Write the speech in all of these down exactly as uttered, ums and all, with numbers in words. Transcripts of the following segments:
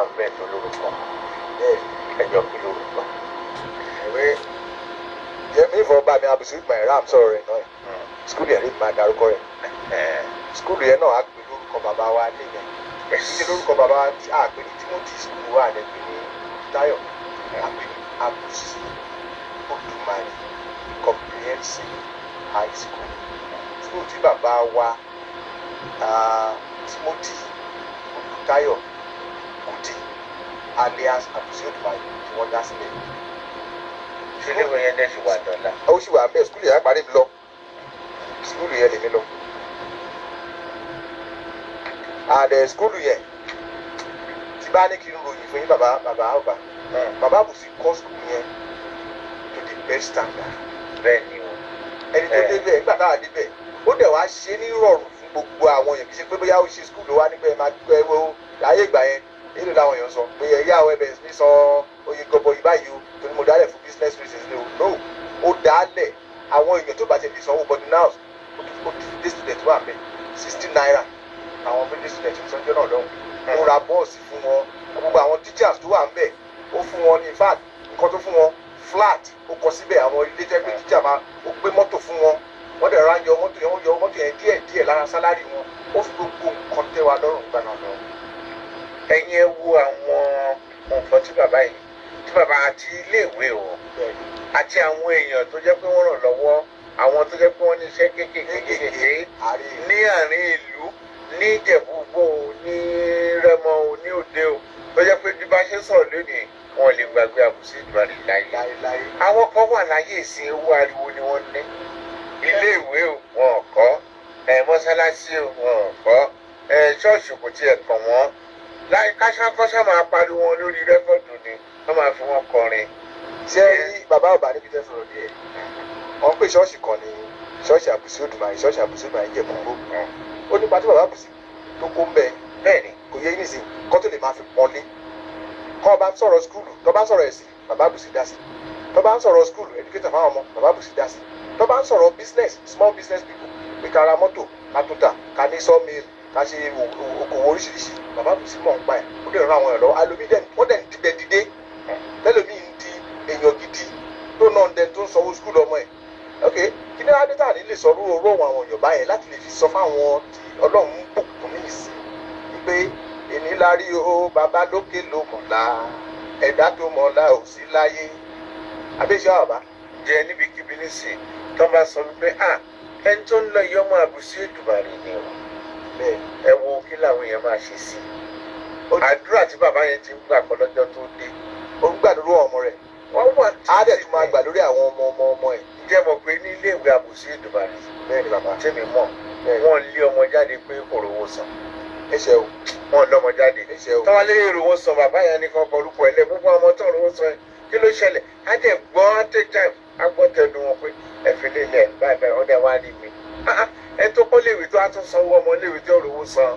wà bẹ́ẹ̀ tó lórúkọ ẹjọ́ kí lórúkọ. ìwé yẹmi ìfọwọ́bá mi àbùsùn ìgbà ẹ̀rọ àmsọ̀rọ̀ rẹ̀ náà skul yẹn lè máa darúkọ rẹ̀ skul yẹn náà á pè lórúkọ bàbá wa nìyẹn ṣe lórúkọ bàbá wa á pè ní Timothy skul wa ní pè ní Táyọ̀ á pè ní Àbùsí Odùmarè comprehensive high school skul tí bàbá wa Timothy Olùtáyọ̀ Kúdí alias Àbùsí Odùmarè tí wọ́n dá sílẹ̀. ṣé léwu yẹn dẹ́ ṣì wà dọ́là. ó sì wà bẹ́ẹ̀ skul yẹn á parí mi lọ skul yẹn lèmi lọ and skul yẹn tí bá ní kí n ròyìn fún yín bàbá bàbá ọba bàbá Àbùsí kọ́ skul yẹn to the best standard. bẹ́ẹ̀ ni o. ẹni tó débẹ̀ nígbà táwa débẹ̀ ó dẹ̀ wá ṣe ní rọrùn fún gbogbo àwọn èèyàn kì í ṣe pé bóyá ó ṣe skul ló wá nígbà yẹn máa gbẹ wo láyé ìgbà yẹn èlò làwọn èèyàn sọ pé ẹ̀yà àwọn ẹbẹ̀ ní sọ oye gọbọ yìí báyìí o torí mo dálẹ̀ fún business reasons ni o no ó dálẹ̀ àwọn èèyàn tó bá ti lè sanwó body now ó ti dé student wà mẹ́ sixty naira àwọn méjì student ń sanjọ́ náà lọ́hùn ó ra bọ́ọ̀sì fún wọn gbogbo àwọn teachers tó wà ń bẹ̀ ó fún wọn ní in fact nǹkan tó fún wọn flat ó kọ síbẹ̀ àwọn ilé jẹ́ pé teacher máa ó gbé mọ́tò fún wọn wọ́n dẹ̀ ra yọ mọ́tò yẹn wọ́n yọ mọ́tò yẹn díẹ̀ díẹ̀ lára sálárì wọn ó fi gbogbo nǹkan tẹ́ wa lọ́rùn gbà náà lọ. ẹ̀yin ẹ wo àwọn nǹkan tí bàbá yìí tí bàbá àti iléèwé o àti àwọn èèyàn tó jẹ́ pé wọ́n ràn lọ́wọ́ àwọn tó jẹ́ pé wọ́n ní iṣẹ́ kéékèèké ní àárín ìlú ní Ìjẹ̀bú-Igbó ní Rẹ́mọ ní Òde o tó jẹ́ pé bí bá ṣe sọ̀rọ̀ lónìí wọn lè gbàgbé Àbùsí Odùmarè láyé. àwọn kan wà láyé ìsìn owó ariwo ni wọ́n ní iléèwé o wọn ò kọ́ mọ́sálásí o wọn ò kọ́ ṣọ́ọ̀ṣì kò tiẹ̀ kàn wọ́n láì káṣákọ́ṣá máa pariwo wọn lórí rẹ́kọ̀dù ni wọ́n máa fi wọn kọrin. ṣé rí bàbá ọba níbi tẹ́ sọ̀rọ̀ díẹ̀ wọ́n pè ṣọ́ọ̀ṣì kan ní ṣọ́ọ̀ṣì Àbùsí Odùmarè ṣọ́ọ̀ṣì Àbùsí Odùmarè Ìjẹ̀bú-Igbó ó nípa tí bàbá Àbùsí tó kó ń bẹ bẹ́ẹ̀ ni kò yẹ yín sí kọ́ tó lè máa fi pọ́nlé kọ́ ọ bá ń sọ̀rọ̀ skúlù tó bá ń sọ̀rọ̀ ẹ̀sìn bàbá Àbùsí dá sí tó bá ń sọ̀rọ̀ skúlù educator fáwọn ọmọ bàbá Àbùsí dá sí tó bá ń sọ̀rọ̀ business small business people pé ká ra mọ́tò ká tó tà ká ní sawmill ká ṣe okòwò oríṣiríṣi bàbá Àbùsí mọ̀ ń pa ẹ̀ ó dẹ̀ ràn àwọn èèyàn lọ́wọ́ alomi dẹ̀ wọ́n dẹ̀ ń dibẹ̀ dìde tẹ́lẹ̀mí ń di èèyàn gidi tó náà ń dẹ tó ń sanwó skúlù ọmọ ẹ̀ ok kí ní adétà ní lè sọ̀rọ̀ oró àwọn èèyàn báyẹn láti lè fi sọ fáwọn tí Ọlọ́run ń bùkún ní ìsìn wípé èní lárí o bàbá lókè ló mọ̀lá ẹ̀dá tó mọ̀lá ò sí láyé àbẹ́sẹ̀ àbá. jẹ níbikíbi nísìn tó bá sọ wípé ah ẹni tó ń lọ yìí ọmọ Àbùsí Odùmarè ni o ẹ wo kí làwọn èèyàn máa ṣe sí i àdúrà tí bàbá yẹn ti ń gbà kọ́ lọ́jọ́ tó dé ó ń gbà lórí ọmọ rẹ̀ wọ́n wà tí á dẹ̀ tún máa gbà lórí àwọn ọmọ ọmọ ọmọ ẹ̀. ǹjẹ́ mọ̀ pé ní iléèwé Àbùsí Odùmarè bẹ́ẹ̀ ni bàbá tèmi mọ̀ wọ́n lé ọmọ jáde pé kò rówó san ẹsẹ̀ o wọ́n lọ́mọ jáde ẹsẹ̀ o tọ́wọ́ lé rówó san bàbá yẹn ní kan kọrúkọ ẹlẹ́ gbogbo ọmọ tó rówó san kí ló ṣẹlẹ̀ á dẹ̀ gbọ́ á tẹ̀ time á gbọ́ tẹnu wọn pé ẹ fi lélẹ̀ báyìí báyìí ọ̀dẹ̀ wá rí mi ẹ tó kọ́ léèwé tó á tún sanwó ọmọ léèwé tó rówó san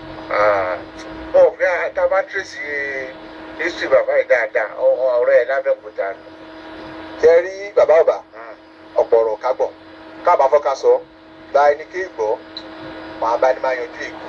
wọn ò fi àtàbá tírèsì history bàbá yìí dáadáa ọ̀rẹ́ ẹ̀ lábẹ́òkúta nù. ṣe rí bàbá ọba ọ̀pọ̀ ọ̀rọ̀ ká gbọ̀ káàbà fọ́ká sọ gba ẹni ké gbọ́ wọn àbá ni máa yanjú èkó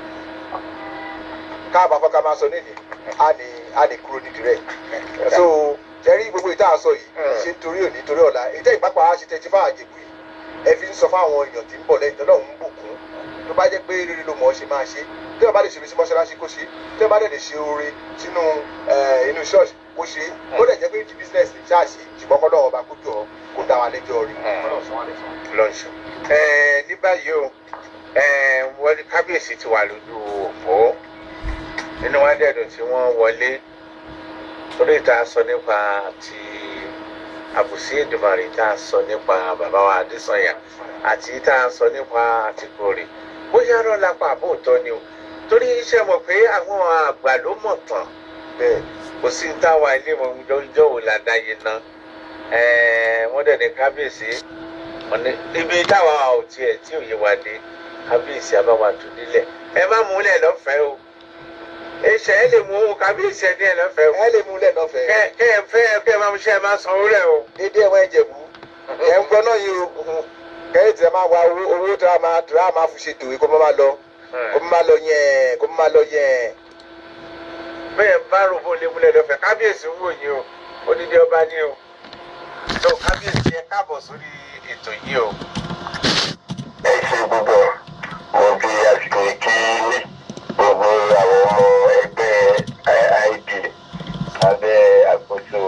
káàbà fọ́ká máa sọ nídìí á ní á ní kúrò nídìí rẹ̀ so ṣe rí gbogbo ìta àsọ yìí ṣe torí òní torí ọ̀la ìtẹ́ ìpápá á ṣe tẹ́tí fáwọn àjẹkù yìí ẹ fi ń sọ fáwọn èèyàn tí ń bọ̀ lẹ́yìn tọ́lọ́run ń bùkún tó bá jẹ́ pé rere ló mọ̀ ọ́ ṣe máa ṣe tí wọ́n bá lè ṣe orí sí mọ́ṣáláṣí kó ṣe tí wọ́n bá lè ṣe oore sínú inú ṣọ́ọ̀ṣì kó ṣe ó lè jẹ́ pé ti business lè ṣáà ṣe ṣùgbọ́n kọ́ lọ́wọ́ bá kó jọ kó dá wa lẹ́jọ́ rí. lọ́nṣọ́ ní báyìí o wọ́n ní kábíyèsí ti wà lójú òpó nínú wọn dẹ̀dùn tí wọ́n wọlé torí ìta sọ nípa ti Àbùsí Odùmarè tá a sọ nípa bàbá wa Adésànyà àti tá a sọ nípa Àtìkórè bóyá rọ lápá àbóòtọ́ ni o torí iṣẹ́ mọ̀ pé àwọn àgbà ló mọ̀ tán bẹ́ẹ̀ kò sí táwa ilé mọ̀ jọjọ́ wò ládàáyé ná wọ́n dẹ̀ ní kábíyèsí ibi táwa ò tiẹ̀ tí òye wa dé kábíyèsí abáwa tún nílẹ̀ ẹ má múlẹ̀ lọ́fẹ̀ẹ́ o iṣẹ́ ẹ lè mú kábíyèsí ẹ ní ẹ lọ́fẹ̀ẹ́ o ẹ lè múlẹ̀ lọ́fẹ̀ẹ́ kẹ kẹ ẹ fẹ́ kẹ ẹ máa ṣe ẹ máa san owó rẹ̀ o. dédé ẹ̀wọ̀n Ìjẹ̀bú ẹ̀ ń gbọ́ náà yìí o kẹ́yìn tí a máa wá owó tí a máa tí a máa fi ṣètò kó má lọ kó má lọ yẹn kó má lọ yẹn bẹ́ẹ̀ bá rògbò lémúlẹ̀ lọ́fẹ̀ẹ́ kábíyèsí ń wò yín o odidi ọba ní o tó kábíyèsí ẹ káàbọ̀ sórí ètò yìí o. ẹ ṣe gbogbo mo fi àsìkò kí gbogbo àwọn ọmọ ẹgbẹ́ I D abẹ́ àkóso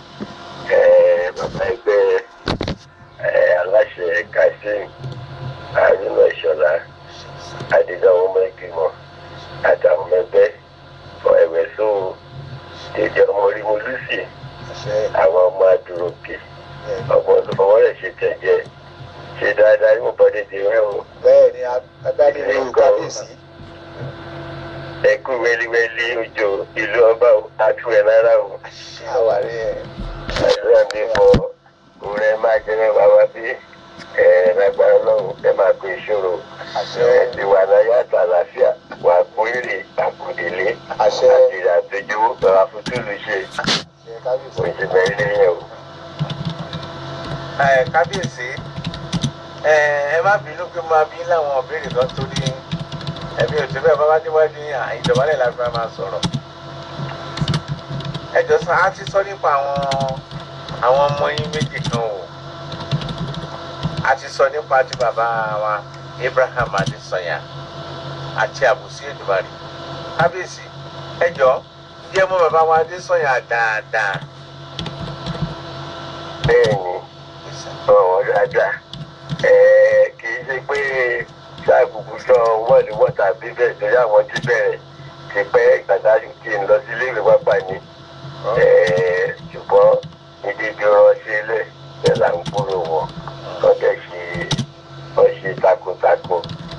bàbá ẹgbẹ́ aláṣẹ Kazeem Haruna Ìṣọ̀lá àdìgbà àwọn ọmọ ìgbìmọ̀ àtàwọn ọmọ ẹgbẹ́ fún ẹ̀wẹ̀ tó dèjì ọmọ orí mo lùsì àwọn ọmọ àdúrókè ọmọ olùfọwọ́ rẹ̀ ṣe tẹ̀jẹ́ ṣe dáadáa ní mo bọ́ dédé rẹ̀ o. bẹ́ẹ̀ ni adáni ní kábíyèsí. ẹkú wẹ́líwẹ́lí òjò ìlú ọba àtú ẹ̀ lára o. àwárí ẹ̀. àdúrà mi fọ òun ẹ máa jẹ mẹ́wàá wá bí ẹ lágbára lọ́run ẹ máa pe ìṣòro ẹ ti wà láyé àti àlàáfíà wà kó èrè àkùdélé àti àtẹjú bàbá fútúlù ṣe oṣù mẹ́rin lẹ́yìn o. kábíyèsí ẹ má bínú pé máa bí láwọn ìbéèrè kan torí ẹbí òtún bẹ́ẹ̀ bá bá déwájú ìdọ̀bálẹ̀ la fi máa sọ̀rọ̀. ẹ jọ sọ á ti sọ nípa àwọn àwọn ọmọ yín méjì kan o a ti sọ nípa ti bàbá wa Abraham Adesanya àti Àbùsí Èdùmàrè. kábíyèsí ẹ jọ jẹ́ mọ́ bàbá wa Adesanya dáadáa. bẹ́ẹ̀ni ọ̀rọ̀ dáadáa kì í ṣe pé ṣàkùkù sọ wọ́ọ̀lì wọ́tà bíbẹ̀ torí àwọn ti bẹ̀rẹ̀ ti pẹ́ ìgbàdájú kí n lọ sí iléèwé pápá ni ṣùgbọ́n ìdíje ránṣẹ́ lẹ̀ ẹ̀ là ń kúrò wọn wọ́n tẹ̀ ṣe wọ́n ṣe takuntakun.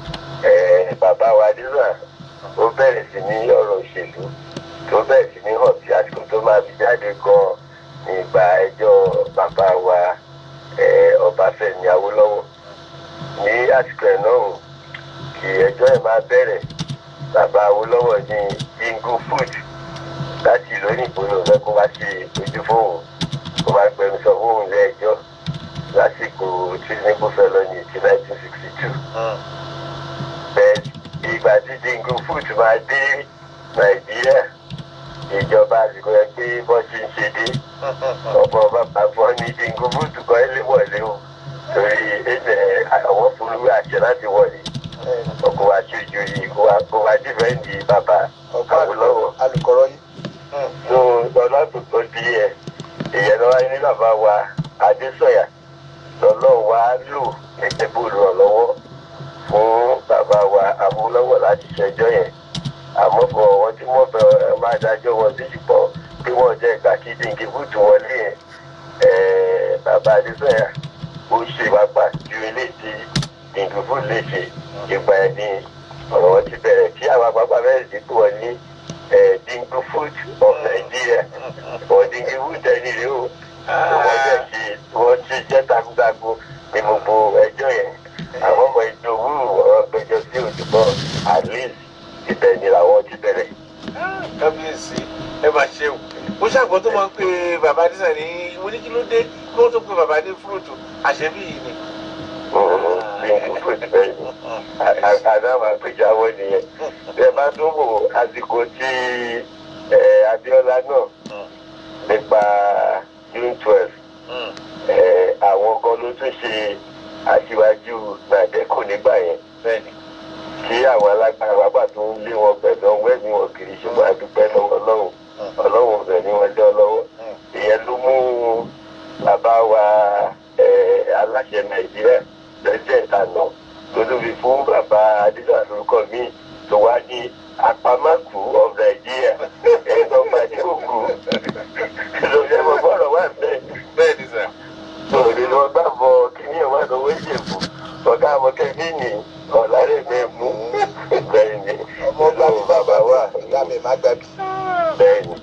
bàbá wa nígbà ó bẹ̀rẹ̀ sí ní ọ̀rọ̀ òṣèlú tó bẹ̀rẹ̀ sí ní hàn sí àsìkò tó máa fi jáde gan nígbà ẹjọ́ bàbá wa Ọbáfẹ́mi Awólọ́wọ̀ ní àsìkò ẹ̀ náà kí ẹjọ́ ẹ̀ máa bẹ̀rẹ̀ bàbá Awólọ́wọ̀ ní jingle food láti ìlú òyìnbó ló fẹ́ kó wá ṣe ojú fóun kó wá gbẹnu sọ fóun lé ẹjọ́ lásìkò Tinubu fẹ́ lọ ní ti nineteen sixty two. bẹ́ẹ̀ ìgbà tí jingle food máa dé Nàìjíríà ìjọba àsìkò ẹ pé bọ́ ṣe ń ṣe dé ọ̀pọ̀ bàbá fọ́ ní jingle food kọ́ ẹ lé wọlé o torí ẹ̀jẹ̀ àwọn fúnlúwé àṣẹ láti wọlé ọkọ̀ wa ṣojú yìí kó wa kó wa dìbẹ́ǹdì bàbá Awólọ́wọ̀ alùkọ́rọ́ yìí. so ọlọ́dún tó di ẹ̀ ìyẹn lọ́wọ́ ní bàbá wa Adésọ̀yà lọ́lọ́ wa lò gẹ́gẹ́ bó lọ́wọ́ fún bàbá wa Awólọ́wọ̀ láti ṣẹjọ́ yẹn àmọ́ bọ̀ wọ́n tí wọ́n bẹ máa dájọ́ wọn sí ṣùgbọ́n bí wọ́n jẹ́ ìgbà kí dínkì bùtù wọlé yẹn bàbá Adésọ̀yà ó ṣe wápà ju ilé tí dínkì bùtù lè ṣe ìgbà ẹ̀ ní ọ̀rọ̀ wọn ti bẹ̀rẹ̀ kí àwọn àpapọ̀ bẹ̀rẹ̀ sí pé wọ́n ní dínkì food of Nigeria wọ́n dínkì food ẹni rèé o wọ́n jẹ́ ṣe wọ́n ṣe jẹ́ takuntakun ní gbogbo ẹjọ́ yẹn àwọn ọmọ ìjọ òwúrò ọ̀rọ̀ péjọ sí òjúbọ̀ at least ibẹ̀ ni làwọn ti bẹ̀rẹ̀. kábíyèsí ẹ máa ṣe o mo ṣàgbọ́n tó máa ń pe bàbá Adésanya ní mo ní kí ló dé kí wọ́n tó pe bàbá ní fúrúùtù àṣẹbí yìí ni. dínkì food bẹ́ẹ̀ ni àdámà péjáwọ́ nìyẹn bẹ́ẹ̀ bá tó wò àsìkò tí Abíọ́lá náà nípa June twelve àwọn kan ló tún ṣe aṣíwájú Nàìjíríà nígbà yẹn kí àwọn alágbára bàbá tó ń lé wọn pẹ̀lú ọwọ́ ẹ̀mí wọn kiri ṣùgbọ́n àdúpẹ́ lọ́wọ́ Ọlọ́run Ọlọ́run ọ̀bẹ ni wọ́n lé ọlọ́wọ́ ìyẹn ló mú bàbá wa aláṣẹ Nàìjíríà president àná lólórí fún bàbá Adésanya lórúkọ mi tó wá ní àpamọ́kù of Nàìjíríà ẹ̀ẹ́dọ́gba ní òkú lórí ẹ̀mọ́ bọ́ọ̀rọ̀ wà bẹ́ẹ̀. bẹ́ẹ̀ ni sà. òní lọ gbà bọ kíní ọmọ àdánwò ìjẹ̀bù ọ̀gá àmọ́kẹ́bí ni ọ̀làrẹ̀ mi mú bẹ́ẹ̀ ni ọmọ bá mi bàbá wa ìyá mi má gbàgbé. bẹ́ẹ̀ ni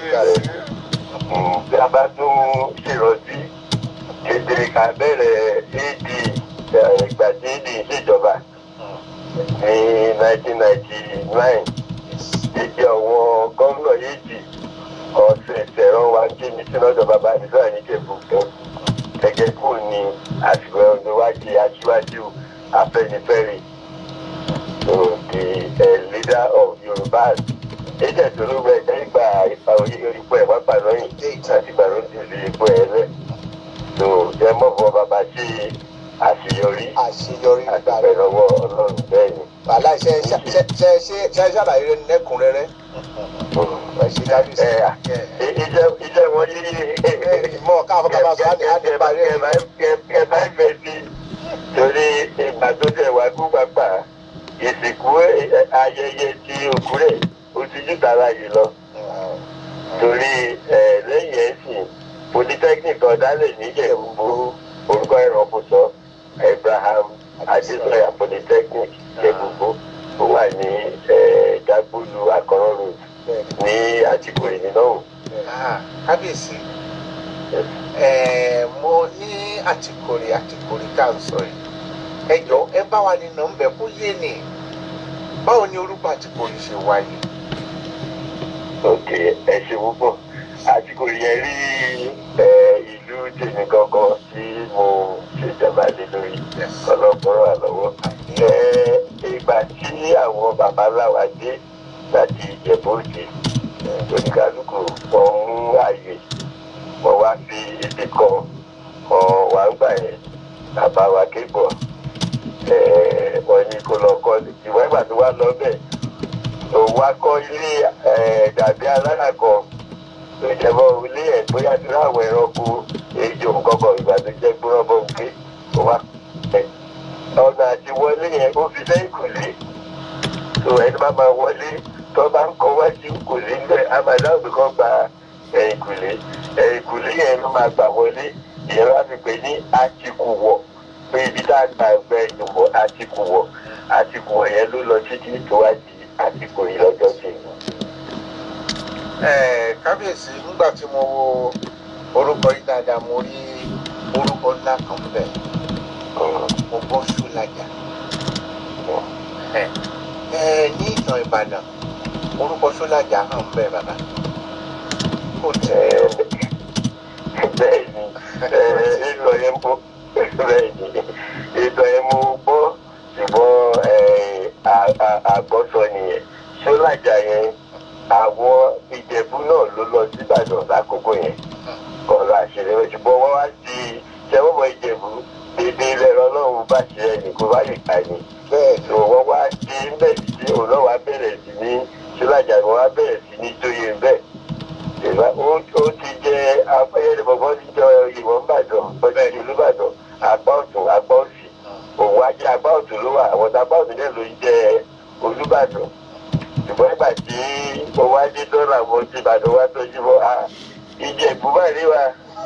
bí a bá tún ṣèrántí kedere ká bẹ̀rẹ̀ éèdì ìgbà tí éèdì ìṣèjọba ní nineteen ninety nine ìdí ọ̀wọ́ gómìnà yéèjì ọ̀sẹ̀ ìṣẹ̀rọ wa ń ké mi sínú ọ̀dọ̀ bàbá Adésanya ní Ìjẹ̀bú fún gẹ́gẹ́ kù ní àsìkò ọ̀dọ̀wájú aṣíwájú Afẹ́nifẹ́re the uh, leader of Yorùbá agent olóògbé ẹ̀jẹ̀ ìgbà ìpa orí ipò ẹ̀ wá pa lọ́yìn láti gbà ló ti fi ipò ẹ̀ lẹ̀ tó jẹ́ mọ́fọ́ bàbá ṣe àṣeyọrí àṣeyọrí nígbà rẹ lọ́wọ́ ọlọ́run bẹ́ẹ̀ ni. wàhálà ṣe ṣe ṣe ṣe ṣe ṣàlàyé rẹ lẹ́kùnrẹ́rẹ́ ẹ ṣe dájú sí iṣẹ́ iṣẹ́ wọn yí mọ káfọ́ káfọ́ sọ á ní á ní parí ẹ̀. kẹ bá fẹ́ sí torí ìgbà tó tẹ̀ wá kú pápá ìsìnkú ayẹyẹ tí òkú rẹ̀ ó ti jù tara yìí lọ torí lẹ́yìn ẹ̀sìn polytechnic ọ̀dálẹ̀ níjẹ̀ gbogbo orúkọ ẹ̀rọ sọ Abraham Adesanya polytechnic jẹ́ gbogbo ó wà ní Dagbolu Akọ̀rọ̀ road ní àtìkò ìní náà. kábíyèsí mo ní àtìkòrè àtìkòrè ká ń sọ yìí ẹ jọ ẹ bá wa ní nọ́mbẹ kó yé ni báwo ni orúkọ àtìkòrè ṣe wáyé. ok ẹ ṣe púpọ̀ àtìkòrè yẹn rí ìlú tèmi gangan tí mo ṣèjọba lé lórí ọlọ́gbọ́rọ̀ àlọ́wọ́ ìgbà tí àwọn bàbá láwa dé láti Ìjẹ̀bú Òde oníkálukú wọn mú ààyè wọn wá sí ibi kan wọn wá ń gbà yẹn bàbá wa kébọ̀ wọn ní kó lọ kọ́ ìwọ ìgbà tó wá lọ bẹ́ẹ̀ òun wá kọ́ ilé dàbí alára kan tó jẹ́bọ́ ilé ẹ̀ bóyá tí láwọn ẹranko ejò kọ́kọ́ ìgbà tó jẹ́ gbọ́rọ́bọ̀ gbé òun wá ọ̀nà àti wọlé yẹn ó fi sẹ́yìn kù lé tó ẹni bá máa wọlé tó bá ń kọ́ wájú kò lé ń bẹ̀ àmàlà òbí kan gba ẹ̀yìnkùlé ẹ̀yìnkùlé yẹn ló máa gbà wọlé ìyẹn wá fi pè ní àtìkùwọ̀ pé ibi tá a gbà gbẹ ìyòwò àtìkùwọ̀ àtìkùwọ̀ yẹn ló lọ títí tó wá di àtìkù yìí lọ́jọ́ sí i. kábíyèsí nígbà tí mo wo orúkọ yìí dáadáa mo rí orúkọ ńlá kan bẹ́ẹ̀ mo gbọ́ Ṣúlájà ní ìtàn Ìbàdàn orúkọ Ṣúlájà hàn bẹ́ẹ̀ bàbá kò tẹ̀ ẹ́. bẹ́ẹ̀ni ìtàn yẹn mo bẹ́ẹ̀ni ìtàn yẹn mo gbọ́ ṣùgbọ́n àgbọ́sọ nìyẹn Ṣúlájà yẹn àwọn Ìjẹ̀bú náà ló lọ sí Ìbàdàn lákòókò yẹn ọ̀rọ̀ àṣírí ṣùgbọ́n wọ́n wá sí ṣẹ́wọ́mọ Ìjẹ̀bú dédé lẹ́rọ náà bá ṣe ẹnì kó bá lè ta ni bẹ́ẹ̀ ni wọ́n wá sí bẹ́ẹ̀ sí òun náà wá bẹ̀rẹ̀ sí ní Ṣúlájà ni wọ́n wá bẹ̀rẹ̀ sí ní jóyè bẹ́ẹ̀ ó ti jẹ́ afẹ́yẹ́dẹ́ bọ̀bọ́ ti jọ ìwọ̀n Ìbàdàn ọjọ́ ìlú Ìbàdàn apá ọ̀tún apá òsì òun á jẹ́ apá ọ̀tún ló wà àwọn apá ọ̀tún náà ló ń jẹ́ Olúbàdàn ṣùgbọ́n ìgbà tí ó wá dé dọ́là wọn ti Ìbàdàn wá tọ́jú bọ́ a Ìjẹ̀bú bá rí wa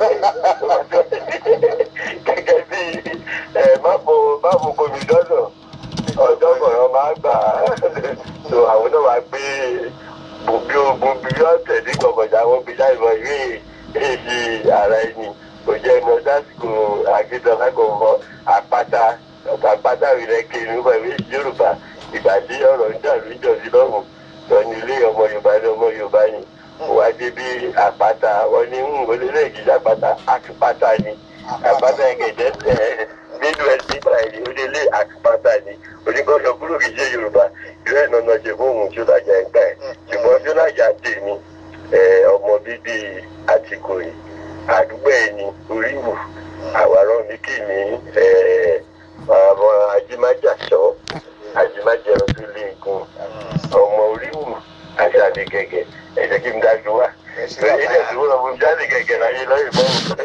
gẹ́gẹ́ bí máàbò máàbò gómìnà ọ̀dọ́gbọ̀rọ̀ máa gbà tó àwọn náà wá gbé gbòbí gbòbí ọ̀tẹ̀ ní gbọ̀ngàn àwọn gbèjà ìmọ̀ ìwé èyí ara ẹni kò jẹ́ iná dásìkò àgbẹ̀dọ̀ lágbọ̀ngàn àpáta àpáta rẹ̀ kiri nígbà ìwé Yorùbá ìgbà tí ọ̀rọ̀ ń dàrú ìjọsí lọ́rùn lọ́ni ilé ọmọ Yorùbá ní ọmọ Yorùbá ni wá dé bí àpáta wọn ní ń olólè ìjì àpáta àtúpáta ni àpáta ẹ̀gẹ̀dẹ̀ nínú ẹ̀sìn ìbàdí onílé àtúpáta ni onígbọ́dọ̀ kúrò kì í ṣe Yorùbá ìlú ẹ̀ náà ṣe fóun Ṣúlájà ẹ̀gbá ẹ̀ ṣùgbọ́n Ṣúlájà tèmi ọmọ bíbí Àtìkòyí àdúgbò ẹni Oríwù àwárọ̀ mi kì ní ọmọ Ajímájàṣọ́ Ajímájẹ̀rọ̀ tó lé egun ọmọ Oríwù àṣàlẹ̀ gẹ̀gẹ̀ ẹ̀jẹ̀ kí n dájú wá ilé ìdúró ọmọ jáde gẹ̀gẹ̀ láyé lọ́yìn bọ́ọ̀lù.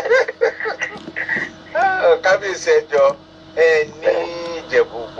kábíyèsí ẹjọ ẹ ní Ìjẹ̀bú-Ògbó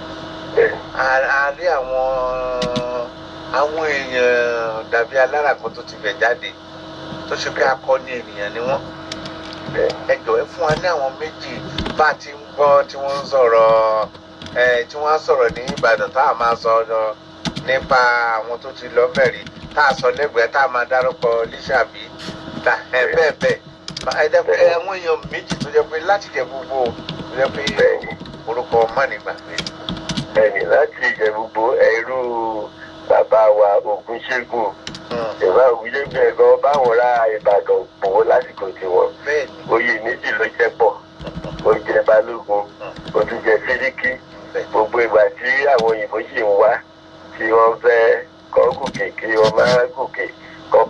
a rí àwọn àwọn èèyàn dàbí alára kan tó ti bẹ̀ jáde tó ṣe pé akọni ènìyàn ni wọ́n ẹjọ ẹ fún wa ní àwọn méjì bá a ti ń gbọ́ tí wọ́n ń sọ̀rọ̀ ẹ tí wọ́n á sọ̀rọ̀ ní Ìbàdàn tá a máa sọ ọ nípa àwọn tó ti lọ bẹ̀rẹ̀ tá a sọ lẹ́gbẹ̀ẹ́ tá a máa dárúkọ Lísàbí tá ẹ bẹ́ẹ̀ bẹ́ẹ̀ ẹ jẹ́ pé àwọn èèyàn méjì tó jẹ́ pé láti Ìjẹ̀bú-Ògbó tó jẹ́ pé orúkọ mọ́nìgbàgbé. bẹ́ẹ̀ni láti Ìjẹ̀bú-Ògbó ẹrú bàbá wa Ògúnṣẹ́gun ìwà òwúlẹ́gbẹ̀ẹ́ gan báwọn ra Ìbàdàn gbowó lásìkò tiwọn oyè méjì ló jẹ́ pọ̀ ó jẹ́ Balógun ó tún jẹ́ Sẹ́ríkì gbogbo ìgbà tí àwọn òyìnbó sì ń wá tí wọ́n fẹ́ kọ́ gòkè kí wọ́n máa gòkè kọ́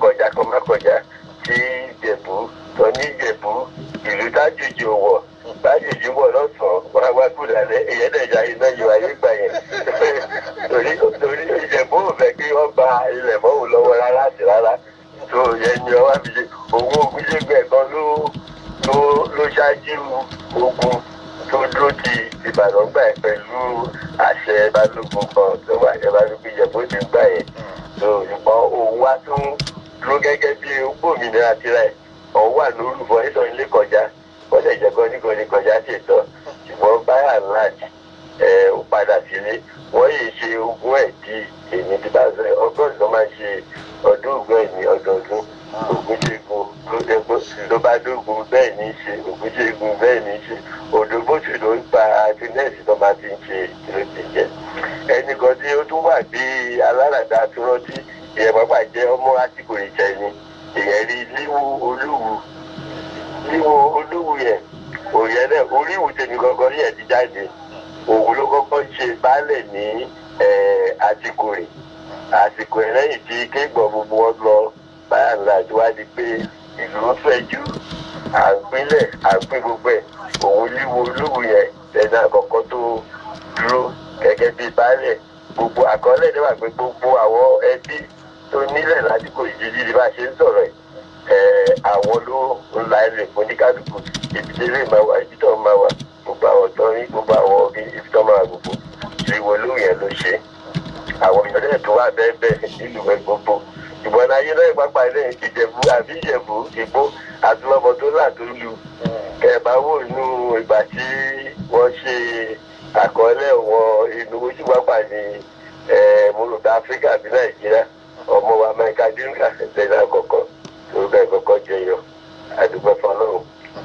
tó yẹn ni ọwọ́ àbílẹ̀ òun ogun ṣe gbẹ̀ kan ló ló ló ṣáájú ogun tó dúró ti Ìbàdàn gbà yẹn pẹ̀lú àṣẹ Balógun kan tó wà ní Balógun Ìjẹ̀bú ti gbà yẹn tó ṣùgbọ́n òun wá tún dúró gẹ́gẹ́ bí gómìnà tirẹ̀ òun wà lórúkọ nítorí ilé kọjá wọ́n lè jẹ́ kọ́ nígbà ní kọjá ṣètò ṣùgbọ́n báyà láti ó padà sílé wọ́n yìí ṣe ogún ẹ̀ di èmi tí bá sọ ọgọ́rùn-ún ló máa ṣe ọdún ògùn ẹ̀ ní ọdọọdún Ògúnṣẹ́gun ló dẹ́gbọ́ ló bá dógun bẹ́ẹ̀ ní í ṣe Ògúnṣẹ́gun bẹ́ẹ̀ ní í ṣe òdòbóṣù ló ń pa àtinẹ́ẹ̀sì tó máa ti ń ṣe ìlú ti jẹ́ ẹnìkan tí ó tún wà bí aláràdá tó rántí ìyẹn pápá jẹ́ ọmọ àtìkò ìjẹ́ ni ìyẹn rí líwu olúwu líwu olúwu yẹn òyìn náà oríwù tèmi gangan yẹn ti jáde òun ló kọ́kọ́ ṣe baálẹ̀ ní àsìkò rẹ̀ àsìkò ẹ̀ lẹ́yìn tí kéègbọ́n gbogbo wọn lọ báyà ńlá tí wàá di pé ìlú ń fẹ̀jú àgbélẹ̀ àgbé gbogbo ẹ̀ òun líwo olúwo yẹn lẹ́nu àkọ́kọ́ tó dúró gẹ́gẹ́ bí baálẹ̀ gbogbo àkọọ́lẹ̀ níwà pé gbogbo àwọn ẹbí tó nílẹ̀ lásìkò ìjíjí ni bá ṣe ń sọ̀rọ̀ ẹ̀ àwọn ló ń la ilẹ̀ fún oníkálukú ibi tí eré máa wà ibi tó máa wà gbogbo àwọn tó rí gbogbo àwọn ibi tó máa gbogbo ìwò olóhùn yẹn ló ṣe àwọn ìyọ̀dẹ̀ tó wà bẹ́ẹ̀ bẹ́ẹ̀ nílùú ẹ̀ gbogbo ìbọn ayé náà pápá ilé Ìjẹ̀bú àbí Ìjẹ̀bú Ìgbó àtúlọ́mọ tó là tó lu kẹ̀bá wò nínú ìgbà tí wọ́n ṣe àkọọ́lẹ̀ wọn inú ojú pápá ní mọ́lòdà Áfíríkà bí Nàìjíríà ọmọ wa Amẹ́ríkà dínká lẹ́nu àkọ́kọ́ tó bẹ́ẹ̀ kọ́kọ́ jẹyọ àdúgbò fọlọ́run.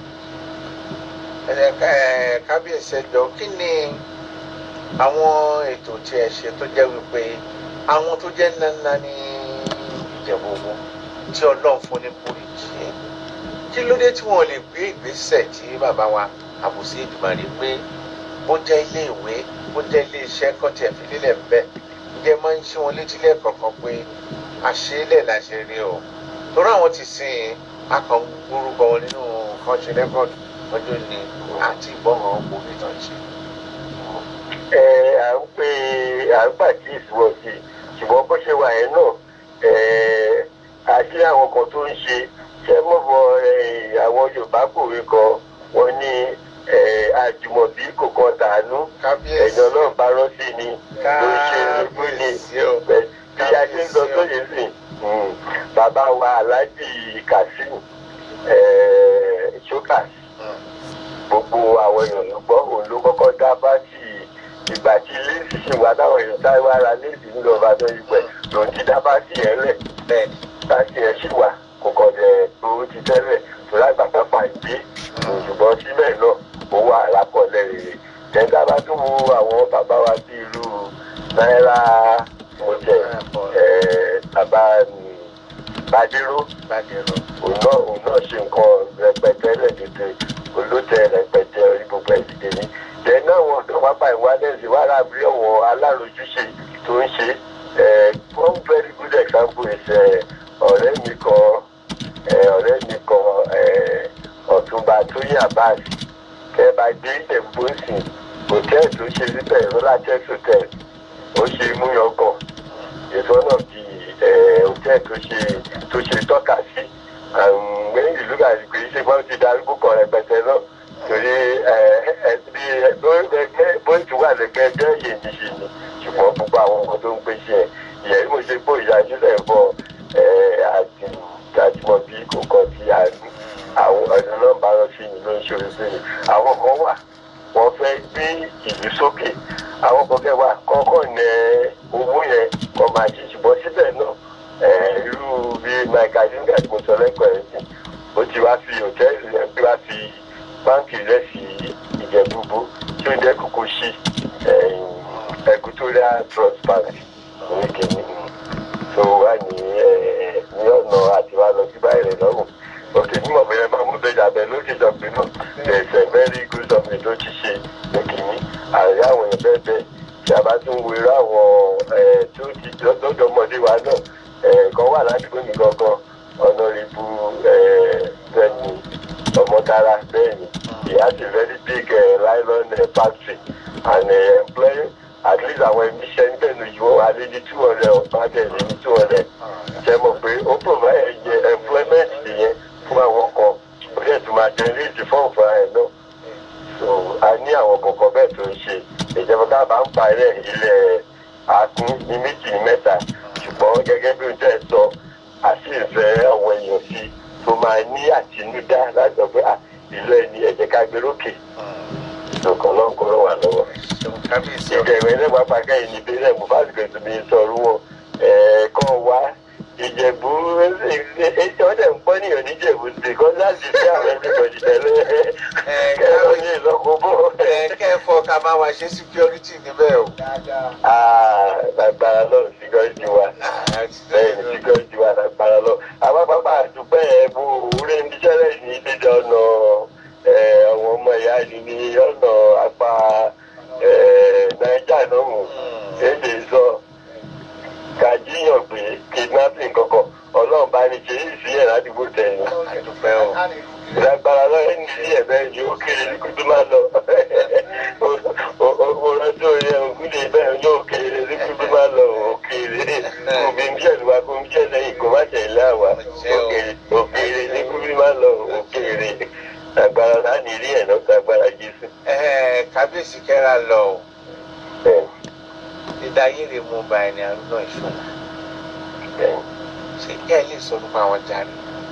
kábíyèsí ẹjọ́ kí ni àwọn ètò tí ẹ ṣe tó jẹ́ wípé àwọn tó jẹ́ nánà ní Ìjẹ̀bú tí Ọlọ́run fún ní kúrìjì kí ló dé tí wọ́n lè gbé ìgbésẹ̀ tí bàbá wa Àbùsí Èdùmàrè pé bó jẹ́ ilé ìwé bó jẹ́ ilé iṣẹ́ kan tí ẹ fi lélẹ̀ ń bẹ̀ ǹjẹ́ máa ń ṣí wọn létí lẹ́ẹ̀kọ̀ọ̀kan pé àṣeélẹ̀ làṣẹ rí o torí àwọn ti sìn akàn gbórúkọ wọn nínú kan ṣe rẹ́kọ̀dù ọjọ́ ni àti ìgbọ́ràn owó ìtàn ṣe. ẹ à ń pè à ń pàkí ìṣúwọ́ sí i ṣùgbọ́n bó ṣe wà yẹn náà àti àwọn kan tó ń ṣe ṣé mọ̀bọ àwọn Yorùbá kòwé kan wọ́n ní àjùmọ̀bí kò kan tàánú ẹ̀yàn náà bá rọ́ sí ni ló ń ṣe lójú ni bí a ṣe ń lọ sóye sí bàbá wa Aláàjì Kasim Shokas gbogbo àwọn èèyàn ló gbọ́ òun ló kọ́kọ́ dá báàtì ìgbà tí léèsì ṣì wá táwọn èèyàn sáré wá ra léèsì nílò ọba tó yí pẹ́ lòun ti dá báàtì yẹn lẹ̀ bẹ́ẹ̀ báàtì yẹn ṣì wà kò kọ̀ dẹ̀ tó ti tẹ́lẹ̀ tó lágbàtà pàdé ṣùgbọ́n síbẹ̀ náà ó wà lápọ̀lẹ̀ rèé tẹ́ńtà bá tún wo àwọn bàbá wa sí irú náírà mọ̀tẹ̀ bàbá Bàdéró òun náà òun náà ṣe nǹkan rẹpẹtẹ lẹ́dẹ̀dẹ̀ olóòtẹ rẹpẹtẹ ìbùkún ẹ̀dìdẹ̀ ní tẹ̀lé àwọn ọ̀dọ́ pápá ìwádẹ́sì wà lábí ọ̀wọ́ alárojúṣe tó ń ṣe one very good example is ọ̀rẹ́ mi kan ọ̀rẹ́ mi kan Ọ̀túnba Tóyìn Abbas kẹ́ẹ̀bá dé Ìjẹ̀bú sí hòtẹ́ẹ̀lì tó ṣe níbẹ̀ Rolex hotel ó ṣe múyangàn èso náà di hòtẹ́ẹ̀lì tó ṣe tó ṣe tọ́ka sí àwọn ìlú gàdí pé ṣé wọ́n ti darúgbó kan rẹpẹtẹ náà torí bó ti wà lẹ́gbẹ́ ẹgbẹ́ yèmí ṣe ni ṣùgbọ́n gbogbo àwọn ọmọ tó ń pè ṣe ẹ̀ ìyẹn bí mo ṣe gbó ìyájú lẹ̀ bọ̀ àjùmọ̀ bí kò kàn sí àánú àwọn ọ̀dọ́ náà bá rọ sí ni ló ń ṣòro sí ni àwọn kan wà wọ́n fẹ́ gbé ìlú sókè àwọn kan fẹ́ wà kọ́kọ́ ní owó yẹn kọ́ máa ṣe ṣùgbọ́n síbẹ̀ náà irú bí Michael Adinga tí mo sọ lẹ́kọ̀ọ́ ẹ̀ sí ó ti wá fi hòtẹ́ẹ̀lì yẹn bí wá fi báńkì rẹ̀ sí Ìjẹ̀bú tí ó ń dẹ́kun kó ṣí Equatorial Trust Bank ní kìíní tó wà ní ní ọ̀nà àti wá lọ sí báyìí rẹ̀ lọ́rùn òkè ní mọ̀bẹ̀rẹ̀ máa mú bẹ́ẹ̀ abẹ lókè jọ̀pẹ̀ náà ẹ̀sẹ̀ very good government ló ti ṣe ní kìíní àrí àwọn èèyàn bẹ́ẹ̀ bẹ́ẹ̀ tí a bá tún wérò àwọn tí ó ti lọ́dọ̀ ọmọdé wa náà kan wà ládùúgbò mi gangan ọ̀nà ìbú bẹ́ẹ̀ni ọmọdára bẹ́ẹ̀ni he has a very big uh, nylon uh, factory and uh, employ at least àwọn emission tẹ̀lé yìí wọ́n wà lé ní two hundred ọ̀pá tẹ̀lé ní two hundred ṣe mọ̀ pé ó provide ẹ̀jẹ̀ release fún fún ẹ náà so a ní àwọn kọ̀ọ̀kan bẹ́ẹ̀ tó ń ṣe ìjọba tá a bá ń parẹ́ ilẹ̀ àkún ní méjì ní mẹ́ta ṣùgbọ́n gẹ́gẹ́ bí o jẹ́ sọ a sì fẹ́ àwọn èèyàn sí tó máa ní àtinúdá láti sọ pé ìlú ẹni ẹ̀jẹ̀ ká gbé lókè ìṣòkan náà kó ló wà lọ́wọ́. ìjẹ̀rẹ̀ ẹlẹ́gbàá pàkẹ́ yìí ní bẹ́ẹ̀ mo bá gbé tó mi sọ̀rọ̀ wọn kọ́ wá ìjẹ̀bú ètò ọ̀dẹ̀ ń pọ́ níyàn níjẹ̀bú sí kọ́ láti fi àwọn ẹgbẹ̀rún tẹ̀lé kẹ́rọ ní ìlọ́kọ̀ọ́bọ̀. kẹ́ẹ̀fọ́ ká máa wá ṣe security níbẹ̀ o. lágbára lọ security wa bẹ́ẹ̀ ni security wa lágbára lọ. àwọn pápá àdúgbò ẹ̀ bú orí níṣẹ́lẹ̀ ní dídá ọ̀nà àwọn ọmọ ìyá ni ní ọ̀nà apá nàìjíríà náà mú èdè sọ kàjíyàn pé kidnapping kọ̀kọ̀ ọlọ́run bá ní ṣe é sí ẹ̀ ládùúgbò tẹ̀yìn. ìlágbára lọ́yẹ̀ ní sí ẹ̀bẹ̀ ni ó kéré ní kúndú máa lọ. òrò tó yẹ ògúnlé bẹ́ẹ̀ yóò kéré ní kúndú máa lọ òkèrè. òbí ń jẹ́ ìlú akó ń jẹ́ lẹ́yìn kó má tẹ̀ ilé àwa òkèrè ní kúndú máa lọ òkèrè. agbára láti rí ẹ̀ lọ́sọ̀ agbára Jésù. kábíyèsí kẹ́ra lọ o. ìdáyèrè mú ba ẹni àrùnà ìṣúná ṣe kẹ́ ẹ lè sọ nípa àwọn jàre.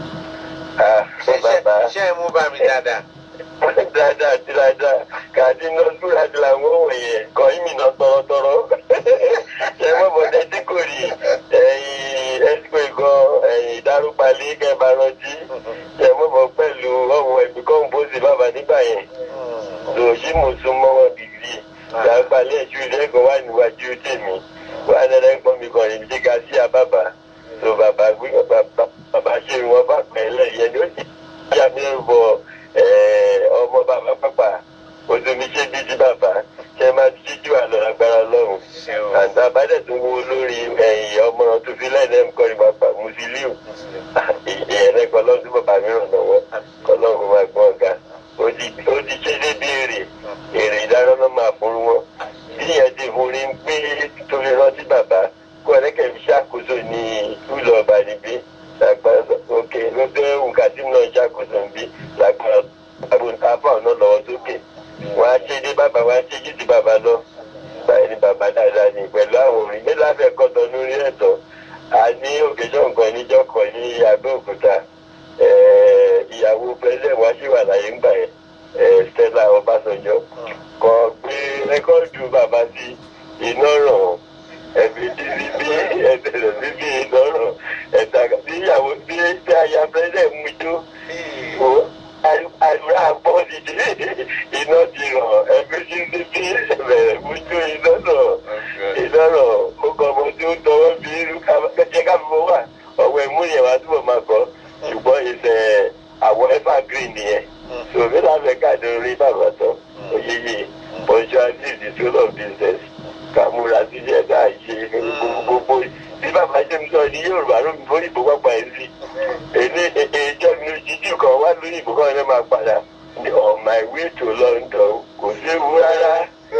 ṣé ẹ mú bá mi dáadáa. dáadáa àti dáadáa kàdí náà lúra àti làwọn òun yẹn kọ́ ìmì náà tọrọtọrọ ṣe mọ́ bọ́dẹ́ tí kò rí ẹ̀yìn ẹ̀sìkò ìgàn ẹ̀yìn ìdárúpalẹ̀ kẹba rántí ṣe mọ́ bọ́ pẹ̀lú ọ̀hún ẹ̀bí kọ́ńbóṣì bàbá nígbà yẹn lòṣì mùsùn mọ́wọ́ bìbí lágbàlẹ̀ ẹ̀jú ilé-ẹ̀kọ́ wà níwájú tèmi wà lẹ́lẹ́gbọ́n mi kan ìdí ga sí àbábà tó bàbá gbé bàbá ṣe wọn bá pẹ̀lẹ́ yẹn ni ó ti yá mi rúbọ ọmọ bàbá pápá oṣoomi ṣe bí ti bàbá ṣe máa ti ṣíjú àlọ́ agbára ọlọ́run àti àbádẹ́ tó wo lórí ẹ̀yìn ọmọ tó fi lẹ́ẹ̀dẹ́ nǹkan ìgbà pa Musiliu ìyẹn kọ́ lọ́dún bàbá mi ràn lọ́wọ́ kọ́ lọ́run máa gbọ́n ọ̀gá ó ti ṣe débi èrè èrè ìdáná máa fún wọn bí ìyẹn ti forí ń gbé torí rántí bàbá kó ẹlẹ́kẹ̀ fi ṣàkóso ní ìlú ọba níbí lágbára òkè lọ́dọ̀ nǹkan tí náà ṣàkóso níbí lágbára àbúntàfà ọ̀nà lọ́wọ́ sókè wọ́n á ṣe dé bàbá wọ́n á ṣe jù sí bàbá lọ báyìí ni bàbá dáadáa ní pẹ̀lú àwọn orin níláfẹ́ kọ́tọ̀ lórí ẹ̀tọ́ a ní òkèjọ́ nǹkan níjọ́ kan ní Abẹ́òkúta ìyàwó pẹ̀lẹ́ wá sí wà láyé ńgbà yẹn Stella Ọbásanjọ́ kọ gbé rẹ́kọ́ọ̀dù bàbá sí iná ràn ẹ̀mí títí bí ẹ̀tẹ̀lẹ̀ sí bí iná ràn ẹ̀ta bí ìyàwó bí tí aya pẹ̀lẹ́ mú jó àdúrà bọ́ dídé iná ti ràn ẹ̀mí títí bí ẹ̀bẹ̀rẹ̀ mú jó iná ràn iná ràn ó kọ́ ọmọ tí ó tọwọ́ bí irú kẹ́kẹ́ káfíńmọ́ wà ọ̀wọ́ ẹ̀mú yẹn wá túbọ̀ máa kọ́ ṣùgbọ́n ìṣẹ̀ àwọn evergreen nìyẹn sòmí láfẹ́ káàdì orí bàbá tán oyeye punctuality is the soul of business kàmúra sílẹ̀ náà ṣe gbogbo tí bàbá ṣe ń sọ ní Yorùbá ló ń bóyí ìbò pápá ẹ̀ sí èdè ìjọ mi ò jíjú kan wá lórí ìbò kan ẹ̀ máa padà ní on my way to London kò séwu rárá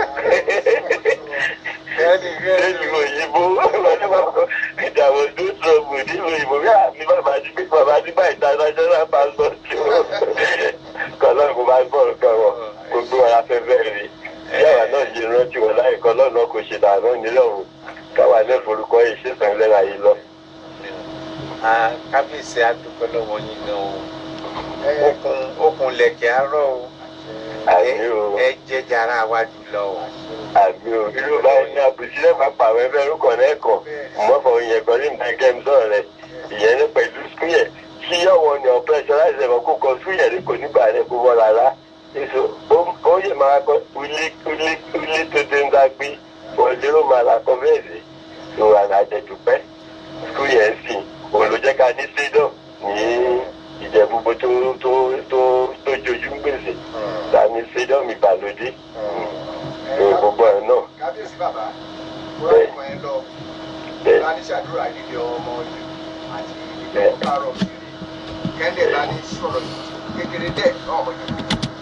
ẹni òyìnbó ìdààmú tó sọ̀bù nínú ìbò bí àmì bàbá ti gbé bàbá ti gbà international passport kọ́lọ́ kó bá gbọ́ nǹkan wọn gbogbo ara fẹ́fẹ́ rí yàrá náà yìí rántí wọn láì kọ́ lọ́nà kò ṣe dànù nílọ́run káwa náà forúkọ yìí ṣètàn lẹ́la yìí lọ. kábíyèsí adúpẹ́ lọ́wọ́ yín gan o okun okun lẹ̀kẹ̀ àárọ̀ o ẹ jẹ́ jàrá wájú lọ o. àbí o irú báyìí ní àbùsí lẹ́fà pàwọ́ ẹgbẹ́ orúkọ náà kàn mọ́fọ̀ yẹn kan ní nǹkan kẹ́mi sọ̀rọ̀ rẹ̀ ìyẹn ní pẹ̀lú skúyẹ̀ tí ọ̀wọ́ ni ọ̀pẹ́sọ̀ láti ẹ̀fọ́ kó kọ skúyẹ̀ ní kò nígbà rẹ̀ kó wọ́n rárá èso ó yẹ máa kọ ilé tó ti ń dá gbé wọlé ó máa là kọ bẹ́ẹ̀ sí tó wà lájẹjùpẹ́ skúyẹ̀ sì òun ló jẹ́ ká ní stadium ní Ìjẹ̀bú tó tó tó tó jojú gbèsè tàbí stadium ìgbàlódé gbogbo ẹ̀ náà. kábíyèsí bàbá wọ́n á kọ́ ẹ lọ bá ní ṣàdúrà nílé ọmọ yìí àti ilé ọ̀pá-rọ̀ kiri kẹ́ndẹ̀ bá ní sọ̀rọ̀ kékeré dẹ̀ ọmọ yìí.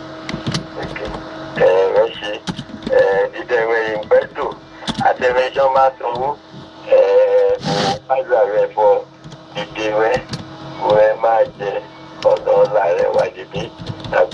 ẹ ẹ ṣe ẹ dídẹ̀wẹ̀ ìgbẹ́dò àtẹ̀wẹ́jọ́ máa sanwó ẹ mo pàjọ́ rẹ fọ dídẹ̀wẹ̀ mo ẹ máa jẹ ọ̀nà ọ̀la rẹ wà níbí.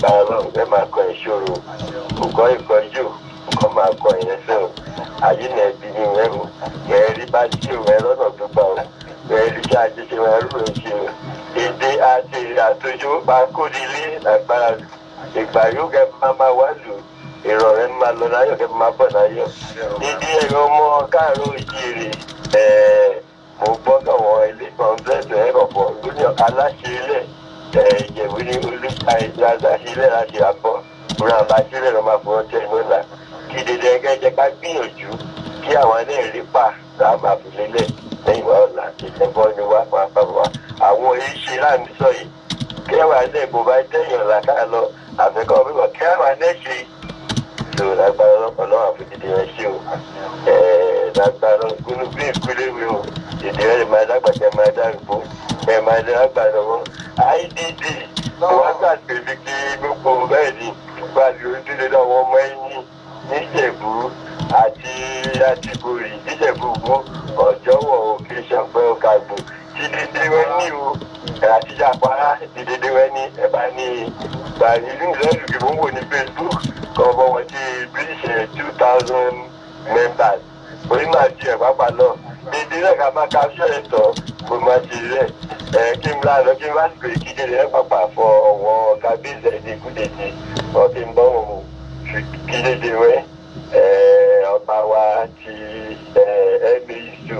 ṣòro òkọ́ ìkọjú nǹkan máa kọ ìyẹn sí o ayé náà ẹbí ni mẹ́rù mẹ́rí bá ṣe o mẹ́rọ náà tó gbà o mẹ́rí kí ajé ṣe mẹ́rù rẹ̀ ṣe o èdè àti àtòjú máa kó nílé lágbára ìgbà yóò kẹ́ máa máa wá lò ìrọ̀rẹ́ máa lọ láyọ̀ kẹ́ máa bọ̀ láyọ̀ nídí ẹ̀rọ ọmọ káàró ìjíire mo gbọ́dọ̀ wọ ilé kan bẹ́ẹ̀ ẹ̀rọ pọ̀ lórí aláṣẹ ilẹ̀ ìjẹ̀bú ní olùkà aláṣẹ ilẹ̀ láti àbọ̀ òun àbáṣẹ ilẹ̀ lọ́ máa fọwọ́ tẹ̀ lọ́la kí dédé ẹgẹ́ jẹ́ ká gbìyànjú kí àwọn náà rí pa láà máa fi lélẹ̀ lẹ́yìn wá ọ̀la ìjẹ́bọ́ ni wá máa bá wa àwọn iṣẹ́ láàmì sọ yìí kí àwọn náà bó bá tẹ̀yàn làkà lọ àfikọ́ bíbọ̀ kí àwọn náà ṣe tó lágbára ọlọ́pàá àfojúdi rẹ̀ ṣe o lágbára gbólú bí ìpínlẹ̀ wí o ìdí rẹ̀ máa dágbàjá máa dárúgbó ẹ̀ máa dágbà lọ́wọ́ I D D wọ́n gbàgbé bí kí gbogbo bẹ́ẹ̀ ni gbàgbé ojúlé lọ́wọ́ ọmọ ẹ̀yìn níjẹ̀bú àti àtìgbòrì níjẹ̀bú ọ̀jọ́wọ̀ òkè ṣàpẹ́ ọ̀kàgbò tí dédé wẹ́ ní o àtijọ́ àpárá tí dédé wẹ́ ní ẹ̀bá ní gbàgbé ìlú ìlú ìgbìmọ̀ wò ní Facebook kọ́kọ́ wọ́n ti reach two thousand members orí máa di ẹ̀ pápá náà dédé náà ká máa capture ẹ̀ tọ́ kó máa ṣe rẹ̀ ẹ̀ kí n bá lọ kí n bá sì pé kíkéré ẹ̀ pápá fọ ọ̀wọ́ kábíyèsí ẹ̀ ní kúdèjì ọ̀kí ń bọ́ wọn kí dédé wẹ́ ọba wa ti ẹ̀ẹ́dẹ́gbẹ̀ẹ́sù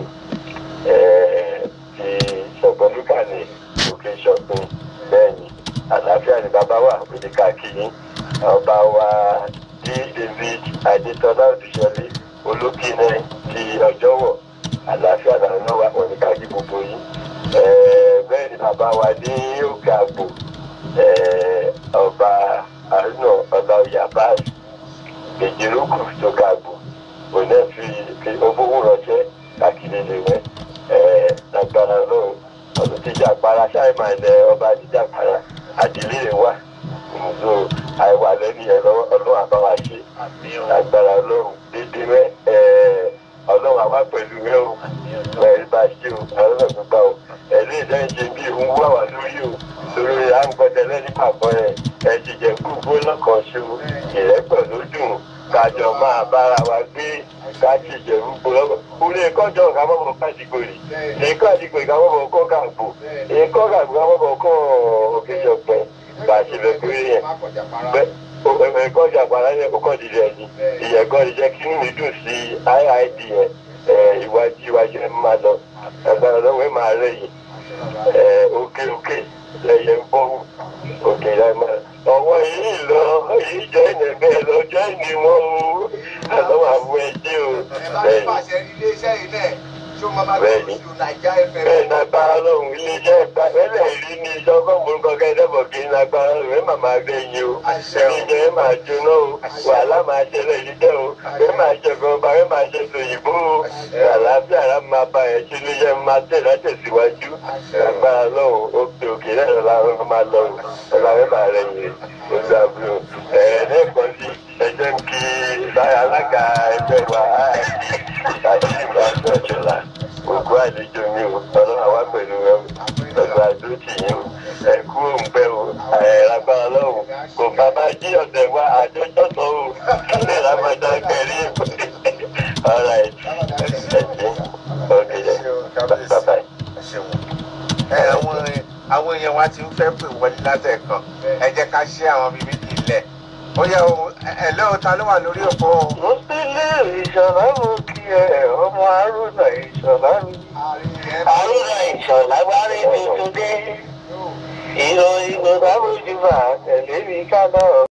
ti ṣọ̀gbọ́nlúkà ní òkè ṣọ̀gbìn bẹ́ẹ̀ ni àlàáfíà ni bàbá wa òde káàkiri ọba wa dí David Adétọ́lá Òdùṣọlé olókìnẹ ti ọjọ́wọ̀ àlàáfíà làwọn náà wà pọ̀ ní káàkiri gbogbo yìí bẹ́ẹ̀ ni bàbá wa ní òkè àgbò ọba àrùnà ọláòyà báyìí èjìlókù tó ga àgbò kò náà fi owó ránṣẹ́ káàkiri lè wẹ́ lágbára náà ọdún tíjà àpárá ṣáìmà ilẹ̀ ọba tíjà àpárá àdìlé rẹ̀ wà nǹkan àìwà lẹ́nu yẹn lọ́wọ́ ọlọ́run àbáwá ṣe lágbára ọlọ́run dédé rẹ̀ ọlọ́run àwa pẹ̀lú rẹ̀ o ẹ̀rí bá ṣe o ọlọ́run tó gbà o ẹ̀rí ìdẹ́yìn ṣe bí òun wà wá lórí o lórí àǹgbọ̀dẹ lẹ́ni pàpọ̀ rẹ̀ ẹ̀ ti jẹ́ gbogbo lọ́kàn ṣe o ìrẹ́pọ̀ ló dùn kájọ máa bára wa gbé káàkiri ìjẹ̀rú gbọ́dọ̀ kúlé kọ́jọ́ ká mọ́bọ̀ kájíkòrì èkó àjíkòrì ká mọ́bọ̀ kọ́ kàgbò èkó kàgbò ká mọ́bọ̀ kọ́ òkè ṣọ̀pẹ́ bá a ṣe bẹ̀ pé yẹn bẹ́ẹ̀ ẹ̀kọ́ ìjàpára yẹn kó kọ́ dìde ẹ̀yìn ìyẹ̀kọ́ ìjẹ́ kí mi dùn sí I I D yẹn ìwájú ìwájú ẹ̀ máa lọ agbára lọ́wọ́ ẹ̀ máa rẹ̀ yìí òkè òkè lẹ́yẹ ń bọ́ òkè láì máa ọwọ́ yìí lọ yìí jẹ́ ẹ̀yẹ̀ bẹ́ẹ̀ lọ́jọ́ ìní wọn o àlọ́wọ́ àbú ẹjẹ́ o bẹ́ẹ̀ bẹ́ẹ̀ lágbára lọ́hùn iléeṣẹ́ ìpàdé rí ní ìjọba òmùgọ̀ kẹ́dẹ́bọ̀ kí n lágbára lọ́hùn ẹ̀ màmá gbẹ̀yìn o iléeṣẹ́ ẹ̀ máa jóná o wàhálà máa ṣẹlẹ̀ yìí jẹ́ o ẹ̀ máa ṣe gbọ̀nba ẹ̀ máa ṣe tòyìnbó o àlàáfíà rà máa bá ẹ̀ ṣe iléeṣẹ́ máa tẹ̀ látẹ̀síwájú lágbára lọ́hùn òkè òkè náà lọ́la máa lọ ọ̀la ẹ̀ máa rẹ̀ yìí ojú àbúrò ẹ̀ lẹ́ẹ̀kan sí ẹjẹ́ ń kí alága ẹgbẹ́ wa àti ìgbà àjọṣọlá òkú àlejò mi ò ọlọ́run àwa pẹ̀lú ẹ ọ̀gbà àdótì yìí o ẹ̀kú òǹpẹ́ o àìlágbára lọ́wọ́ kò bá máa jí ọ̀sẹ̀ wa àjọjọ́ sọ o kílẹ̀ lámàdá kẹrí ọ̀rọ̀ ẹ̀ ẹ̀sìn ọ̀gẹ̀dẹ̀ bàbá yìí. àwọn èèyàn wa ti ń fẹ́ pè wọlé látẹ̀kàn ẹ jẹ́ ká ṣe àwọn bíbí ìlẹ̀ ó yẹ o ẹ lẹ́wọ̀ ta ló wà lórí òpó. mo ti lé ìṣọ̀lá mo kí ẹ ọmọ Haruna Ìṣọ̀lá mi. Haruna Ìṣọ̀lá wá rí mi tó dé ìròyìn kò sábòjú bá tẹ̀lé mi ká náà.